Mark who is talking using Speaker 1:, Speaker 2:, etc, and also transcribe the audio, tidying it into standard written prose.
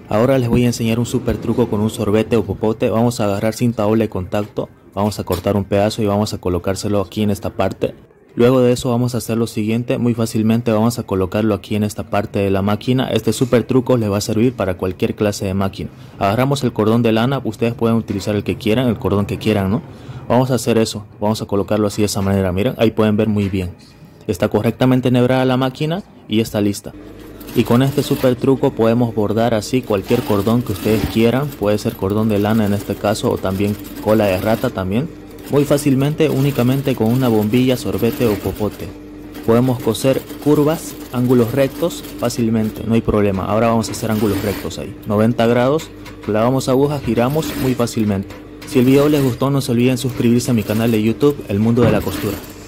Speaker 1: Ahora les voy a enseñar un super truco con un sorbete o popote. Vamos a agarrar cinta doble de contacto, vamos a cortar un pedazo y vamos a colocárselo aquí en esta parte. Luego de eso vamos a hacer lo siguiente, muy fácilmente vamos a colocarlo aquí en esta parte de la máquina. Este super truco les va a servir para cualquier clase de máquina. Agarramos el cordón de lana, ustedes pueden utilizar el que quieran, el cordón que quieran, ¿no? Vamos a hacer eso, vamos a colocarlo así de esa manera, miren, ahí pueden ver muy bien. Está correctamente enhebrada la máquina y está lista. Y con este super truco podemos bordar así cualquier cordón que ustedes quieran, puede ser cordón de lana en este caso o también cola de rata también. Muy fácilmente, únicamente con una bombilla, sorbete o popote. Podemos coser curvas, ángulos rectos fácilmente, no hay problema. Ahora vamos a hacer ángulos rectos ahí, 90 grados, clavamos agujas, giramos muy fácilmente. Si el video les gustó no se olviden suscribirse a mi canal de YouTube, El Mundo de la Costura.